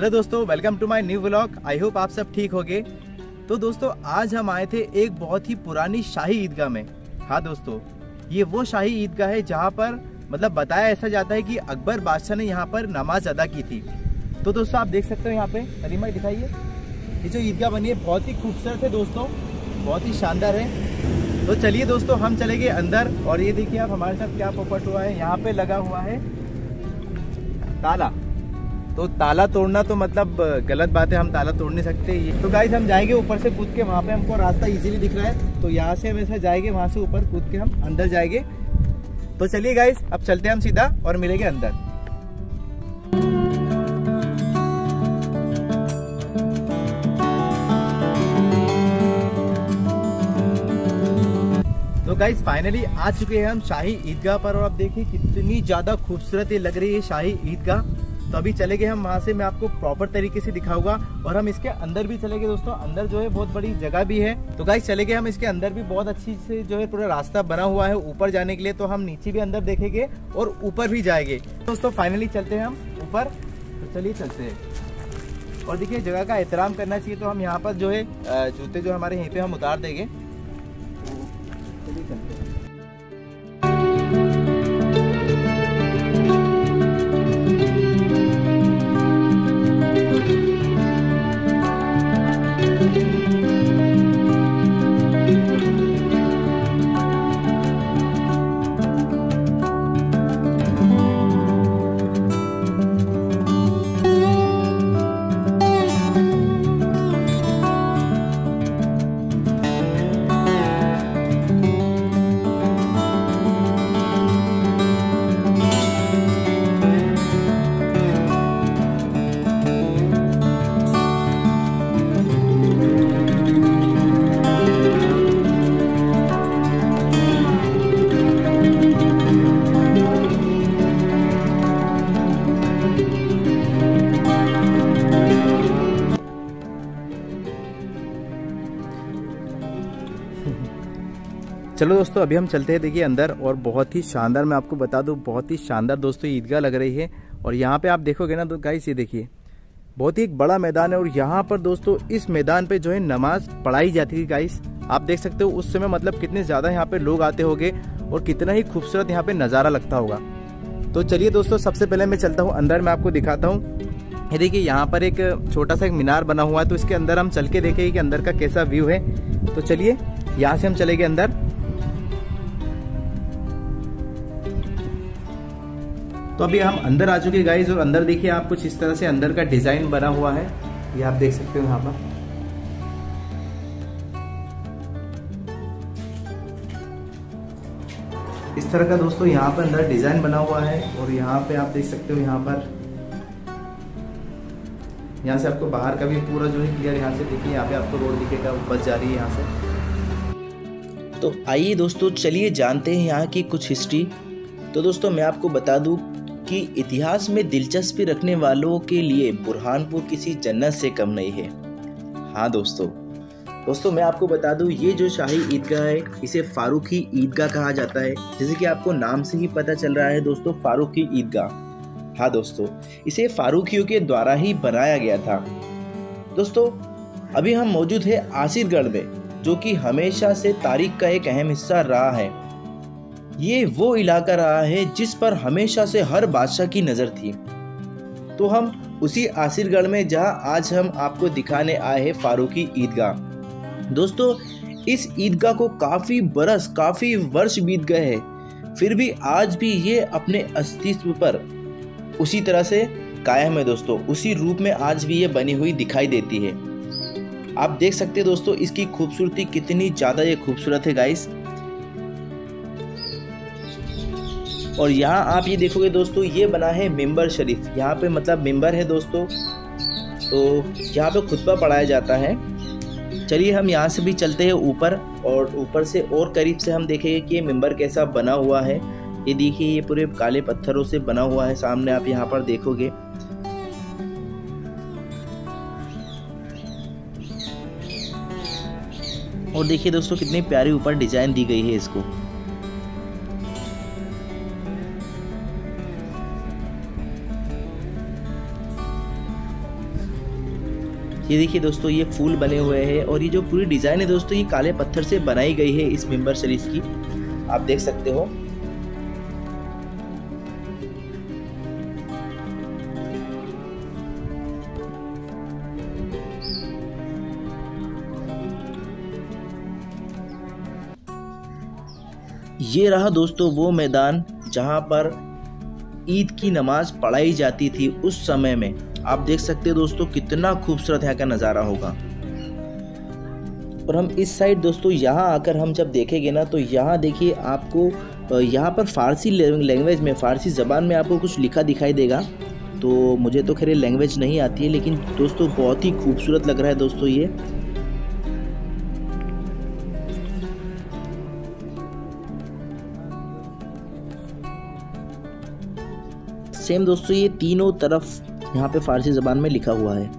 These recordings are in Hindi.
हेलो दोस्तों, welcome to my new vlog. I hope आप सब ठीक होंगे। तो दोस्तों आज हम आए थे एक बहुत ही पुरानी शाही ईदगाह में। हाँ दोस्तों, ये वो शाही ईदगाह है जहाँ पर मतलब बताया ऐसा जाता है कि अकबर बादशाह ने यहाँ पर नमाज अदा की थी। तो दोस्तों आप देख सकते हो यहाँ पे, करीमा दिखाइए, ये जो ईदगाह बनी है बहुत ही खूबसूरत है दोस्तों, बहुत ही शानदार है। तो चलिए दोस्तों हम चले गए अंदर और ये देखिए आप हमारे साथ क्या पोपट हुआ है। यहाँ पे लगा हुआ है ताला। तो ताला तोड़ना तो मतलब गलत बात है, हम ताला तोड़ नहीं सकते। तो गाइस हम जाएंगे ऊपर से कूद के, वहाँ पे हमको रास्ता इजीली दिख रहा है। तो यहाँ से हम ऐसा जाएंगे, वहाँ से ऊपर कूद के हम अंदर जाएंगे। तो चलिए गाइस अब चलते हैं हम सीधा और मिलेंगे अंदर। तो गाइस फाइनली आ चुके हैं हम शाही ईदगाह पर और अब देखिए कितनी ज्यादा खूबसूरत ये लग रही है शाही ईदगाह। तो अभी चले गए हम वहाँ से, मैं आपको प्रॉपर तरीके से दिखाऊंगा और हम इसके अंदर भी चले गए दोस्तों। अंदर जो है बहुत बड़ी जगह भी है। तो गाइस चले गए हम इसके अंदर भी, बहुत अच्छी से जो है पूरा रास्ता बना हुआ है ऊपर जाने के लिए। तो हम नीचे भी अंदर देखेंगे और ऊपर भी जाएंगे। दोस्तों फाइनली चलते हैं हम ऊपर। तो चलिए चलते हैं। और देखिए जगह का एहतराम करना चाहिए। तो हम यहाँ पर जो है जूते जो हमारे यहीं पे हम उतार देंगे। चलिए चलते हैं। चलो दोस्तों अभी हम चलते हैं देखिए अंदर। और बहुत ही शानदार, मैं आपको बता दूं बहुत ही शानदार दोस्तों ईदगाह लग रही है। और यहाँ पे आप देखोगे ना तो गाइस ये देखिए बहुत ही एक बड़ा मैदान है। और यहाँ पर दोस्तों इस मैदान पे जो है नमाज पढ़ाई जाती थी गाइस। आप देख सकते हो उस समय मतलब कितने ज्यादा यहाँ पे लोग आते होंगे और कितना ही खूबसूरत यहाँ पे नजारा लगता होगा। तो चलिए दोस्तों सबसे पहले मैं चलता हूँ अंदर, मैं आपको दिखाता हूँ। ये देखिए यहाँ पर एक छोटा सा एक मीनार बना हुआ है। तो इसके अंदर हम चल के देखेंगे कि अंदर का कैसा व्यू है। तो चलिए यहाँ से हम चलेंगे अंदर। तो अभी हम अंदर आ चुके गाइस और अंदर देखिए आप कुछ इस तरह से अंदर का डिजाइन बना हुआ है। ये आप देख सकते हो यहाँ पर। इस तरह का दोस्तों यहाँ पर अंदर डिजाइन बना हुआ है। और यहाँ पे आप देख सकते हो यहाँ से आपको बाहर का भी पूरा जो है क्लियर। यहाँ से देखिए यहाँ पे आपको रोड दिखेगा, बस जा रही है यहाँ से। तो आइए दोस्तों चलिए जानते हैं यहाँ की कुछ हिस्ट्री। तो दोस्तों मैं आपको बता दूं कि इतिहास में दिलचस्पी रखने वालों के लिए बुरहानपुर किसी जन्नत से कम नहीं है। हाँ दोस्तों मैं आपको बता दूं ये जो शाही ईदगाह है इसे फारूकी ईदगाह कहा जाता है। जैसे कि आपको नाम से ही पता चल रहा है दोस्तों, फारूकी ईदगाह। हाँ दोस्तों इसे फारूकियों के द्वारा ही बनाया गया था। दोस्तों अभी हम मौजूद है आसिरगढ़ में, जो कि हमेशा से तारीख का एक अहम हिस्सा रहा है। ये वो इलाका रहा है जिस पर हमेशा से हर बादशाह की नज़र थी। तो हम उसी आसिरगढ़ में जहां आज हम आपको दिखाने आए हैं फारूकी ईदगाह। दोस्तों इस ईदगाह को काफ़ी वर्ष बीत गए हैं, फिर भी आज भी ये अपने अस्तित्व पर उसी तरह से कायम है दोस्तों। उसी रूप में आज भी ये बनी हुई दिखाई देती है। आप देख सकते हैं दोस्तों इसकी खूबसूरती कितनी ज़्यादा ये खूबसूरत है गाइस। और यहाँ आप ये देखोगे दोस्तों ये बना है मिंबर शरीफ। यहाँ पे मतलब मिंबर है दोस्तों, तो यहाँ पे खुतबा पढ़ाया जाता है। चलिए हम यहाँ से भी चलते हैं ऊपर और ऊपर से और करीब से हम देखेंगे कि ये मिंबर कैसा बना हुआ है। ये देखिए ये पूरे काले पत्थरों से बना हुआ है। सामने आप यहाँ पर देखोगे और देखिए दोस्तों कितनी प्यारी ऊपर डिजाइन दी गई है इसको। ये देखिए दोस्तों, ये फूल बने हुए हैं और ये जो पूरी डिज़ाइन है दोस्तों, ये काले पत्थर से बनाई गई है इस मिंबर शरीफ की, आप देख सकते हो। ये रहा दोस्तों वो मैदान जहाँ पर ईद की नमाज पढ़ाई जाती थी उस समय में। आप देख सकते हो दोस्तों कितना खूबसूरत यहाँ का नज़ारा होगा। और हम इस साइड दोस्तों यहाँ आकर हम जब देखेंगे ना, तो यहाँ देखिए आपको यहाँ पर फ़ारसी लैंग्वेज में, फ़ारसी ज़बान में आपको कुछ लिखा दिखाई देगा। तो मुझे तो खैर लैंग्वेज नहीं आती है, लेकिन दोस्तों बहुत ही खूबसूरत लग रहा है दोस्तों ये। सेम दोस्तों ये तीनों तरफ यहाँ पे फ़ारसी ज़बान में लिखा हुआ है।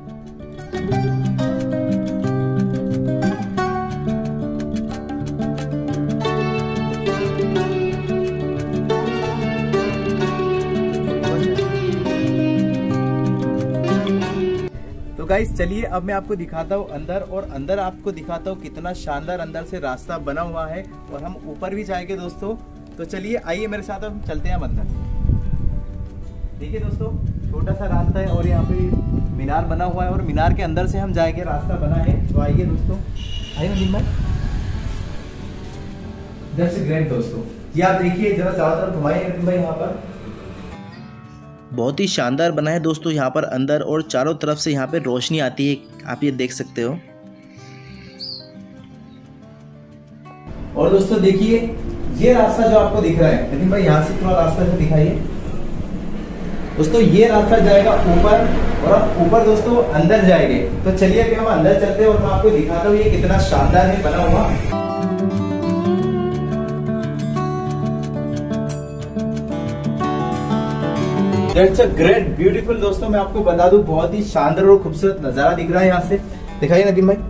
तो गाइस चलिए अब मैं आपको दिखाता हूँ अंदर, और अंदर आपको दिखाता हूँ कितना शानदार अंदर से रास्ता बना हुआ है, और हम ऊपर भी जाएंगे दोस्तों। तो चलिए आइए मेरे साथ, हम चलते हैं अंदर। देखिए दोस्तों छोटा सा रास्ता है और यहाँ पे मीनार बना हुआ है, और मीनार के अंदर से हम जाएंगे, रास्ता बना है। तो आइए दोस्तों, आइए नदीम भाई। दैट्स ग्रेट दोस्तों, ये आप देखिए जरा चारों तरफ घुमाइए नदीम भाई। यहाँ पर बहुत ही शानदार बना है दोस्तों यहाँ पर अंदर, और चारों तरफ से यहाँ पे रोशनी आती है, आप ये देख सकते हो। और दोस्तों देखिए ये रास्ता जो आपको दिख रहा है नदीम भाई, यहाँ से थोड़ा रास्ता जो दिखाइए दोस्तों। ये रास्ता जाएगा ऊपर, और हम ऊपर दोस्तों अंदर जाएंगे। तो चलिए अभी हम अंदर चलते हैं और मैं आपको दिखाता हूँ ये कितना शानदार है बना हुआ। That's a great beautiful दोस्तों, मैं आपको बता दूं बहुत ही शानदार और खूबसूरत नजारा दिख रहा है यहाँ से। दिखाइए नदीम भाई,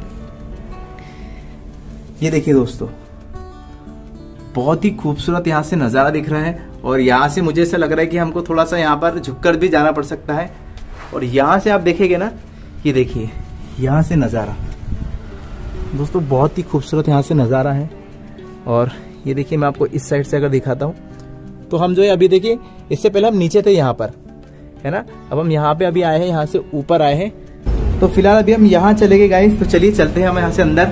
ये देखिए दोस्तों बहुत ही खूबसूरत यहाँ से नजारा दिख रहा है। और यहाँ से मुझे ऐसा लग रहा है कि हमको थोड़ा सा यहाँ पर झुककर भी जाना पड़ सकता है। और यहाँ से आप देखेंगे ना, ये देखिए यहाँ से नज़ारा दोस्तों बहुत ही खूबसूरत यहाँ से नज़ारा है। और ये देखिए मैं आपको इस साइड से अगर दिखाता हूँ, तो हम जो है अभी देखिए, इससे पहले हम नीचे थे यहाँ पर, है ना। अब हम यहाँ पे अभी आए हैं, यहाँ से ऊपर आए हैं। तो फिलहाल अभी हम यहाँ चले गए गाइस। तो चलिए चलते हैं हम यहाँ से अंदर।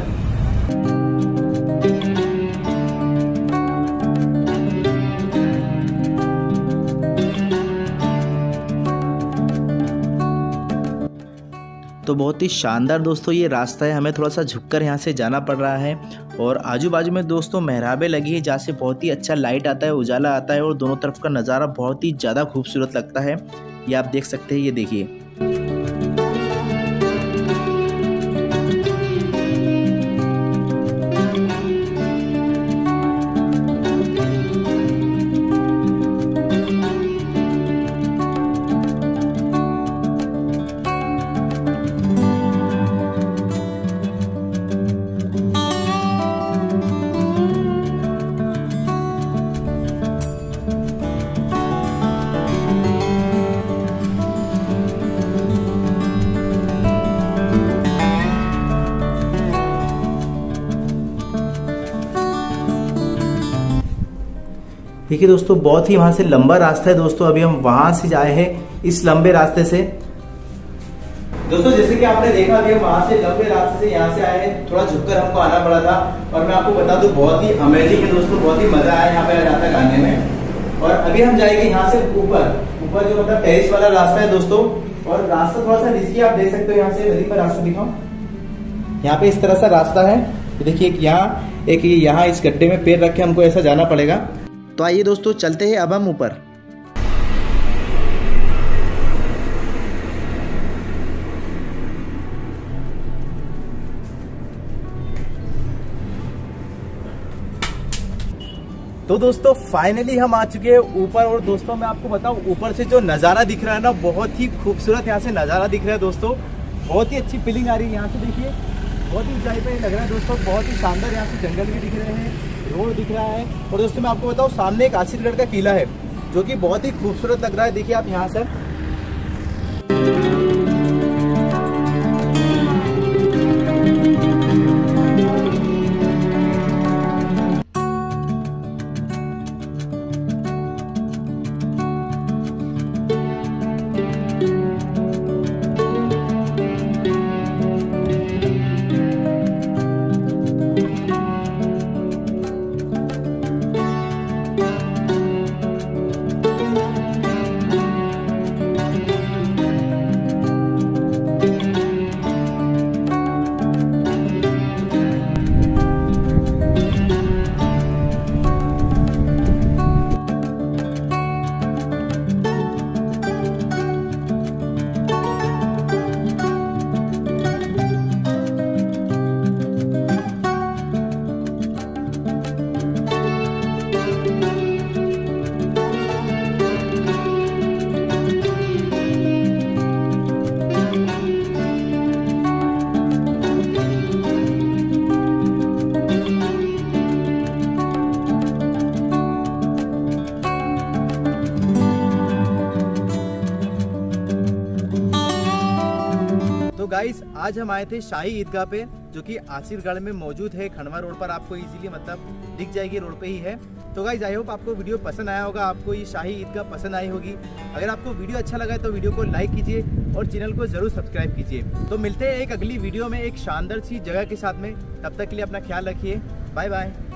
तो बहुत ही शानदार दोस्तों ये रास्ता है, हमें थोड़ा सा झुककर यहाँ से जाना पड़ रहा है। और आजू बाजू में दोस्तों मेहराबें लगी है, जहाँ से बहुत ही अच्छा लाइट आता है, उजाला आता है, और दोनों तरफ का नज़ारा बहुत ही ज़्यादा खूबसूरत लगता है। ये आप देख सकते हैं, ये देखिए। देखिए दोस्तों बहुत ही वहां से लंबा रास्ता है दोस्तों। अभी हम वहां से आए हैं इस लंबे रास्ते से। दोस्तों जैसे कि आपने देखा अभी हम वहां से लंबे रास्ते से यहाँ से आए हैं, थोड़ा झुककर हमको आना पड़ा था। और मैं आपको बता दूं बहुत ही अमेजिंग है दोस्तों, बहुत ही मजा आया यहाँ पे रास्ता गाने में। और अभी हम जाएंगे यहाँ से ऊपर जो मतलब टेरिस वाला रास्ता है दोस्तों। और रास्ता थोड़ा सा रिस्की, आप देख सकते हो। यहाँ से नदी पर रास्ता दिखाओ, यहाँ पे इस तरह सा रास्ता है। देखिए एक यहाँ इस गड्ढे में पैर रख के हमको ऐसा जाना पड़ेगा। तो आइए दोस्तों चलते हैं अब हम ऊपर। तो दोस्तों फाइनली हम आ चुके हैं ऊपर। और दोस्तों मैं आपको बताऊं ऊपर से जो नज़ारा दिख रहा है ना, बहुत ही खूबसूरत यहाँ से नज़ारा दिख रहा है दोस्तों। बहुत ही अच्छी फीलिंग आ रही है यहाँ से। देखिए बहुत ही ऊंचाई पे लग रहा है दोस्तों, बहुत ही शानदार यहाँ से जंगल भी दिख रहे हैं, रोड दिख रहा है। और दोस्तों मैं आपको बताऊं सामने एक आसिफगढ़ का किला है जो कि बहुत ही खूबसूरत लग रहा है। देखिए आप यहाँ से गाइस आज हम आए थे शाही ईदगाह पे, जो कि आसिरगढ़ में मौजूद है। खंडवा रोड पर आपको इजीली मतलब दिख जाएगी, रोड पे ही है। तो गाइस आई होप आपको वीडियो पसंद आया होगा, आपको ये शाही ईदगाह पसंद आई होगी। अगर आपको वीडियो अच्छा लगा है तो वीडियो को लाइक कीजिए और चैनल को जरूर सब्सक्राइब कीजिए। तो मिलते हैं एक अगली वीडियो में एक शानदार सी जगह के साथ में। तब तक के लिए अपना ख्याल रखिए। Bye bye.